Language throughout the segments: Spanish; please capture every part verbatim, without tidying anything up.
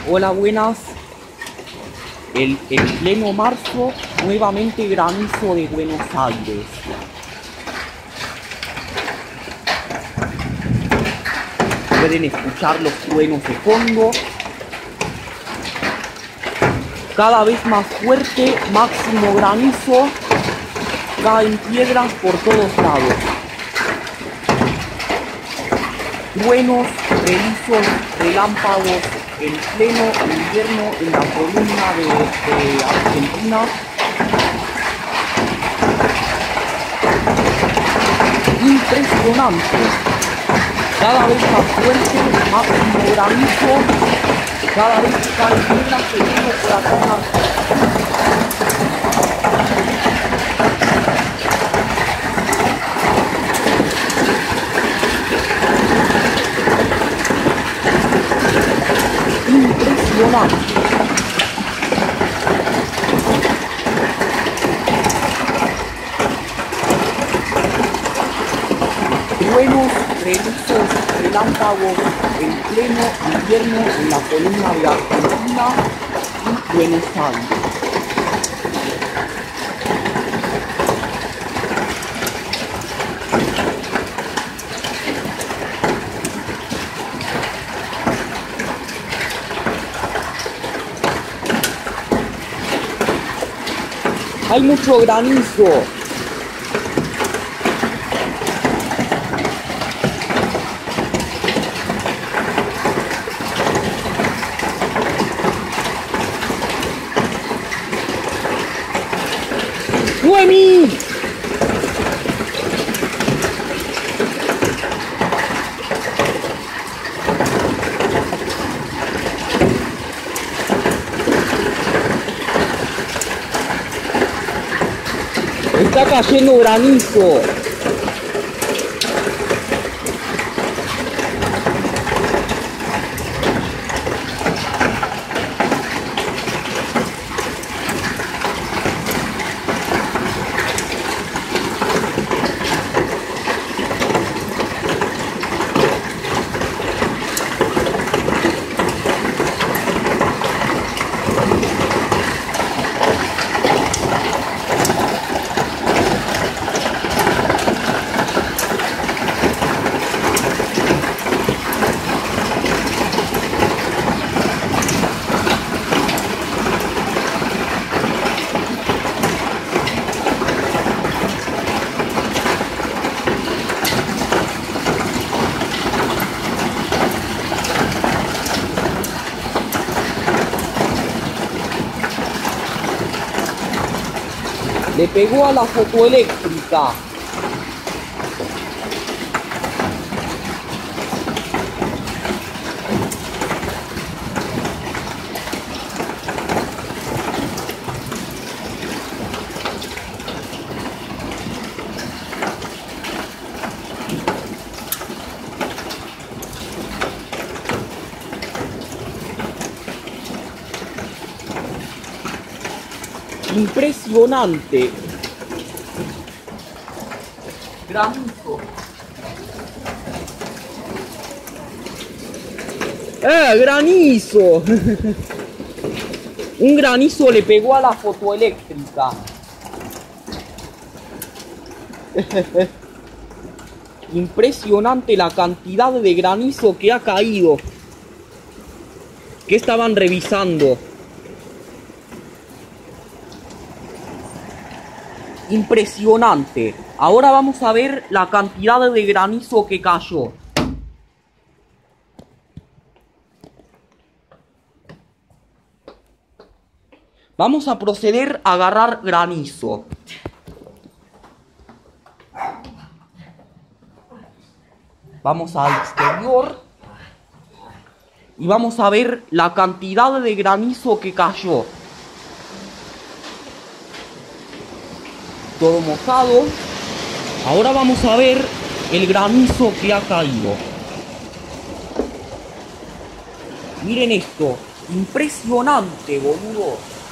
Hola, buenas. El, en pleno marzo, nuevamente granizo de Buenos Aires. Pueden escuchar los truenos de fondo. Cada vez más fuerte, máximo granizo. Caen piedras por todos lados. Truenos, relizos, relámpagos en pleno invierno en la columna de, de Argentina. Impresionante. Cada vez más fuerte, máximo granizo. Cada vez que caen piedras se viene por acá. Impresionante. Truenos, relizos, relámpagos en pleno invierno en la columna de Argentina y Buenos Aires. Hay mucho granizo. ¡Noemí! Está cayendo granizo. Le pegó a la fotoeléctrica. Impresionante. Granizo. ¡Eh, granizo! Un granizo le pegó a la fotoeléctrica. Impresionante la cantidad de granizo que ha caído. ¿Qué estaban revisando? Impresionante. Ahora vamos a ver la cantidad de granizo que cayó. Vamos a proceder a agarrar granizo. Vamos al exterior y vamos a ver la cantidad de granizo que cayó. Todo mojado. Ahora vamos a ver el granizo que ha caído. Miren esto. Impresionante, boludo.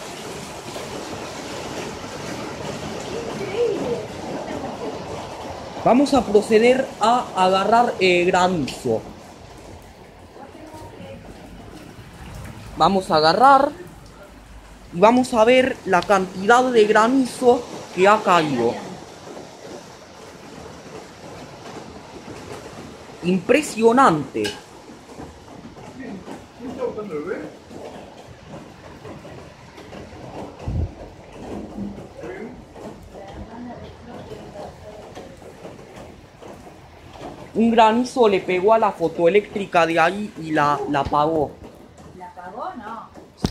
Vamos a proceder a agarrar eh, granizo. Vamos a agarrar y vamos a ver la cantidad de granizo que ha caído. Impresionante. Un granizo le pegó a la fotoeléctrica de ahí y la, la apagó.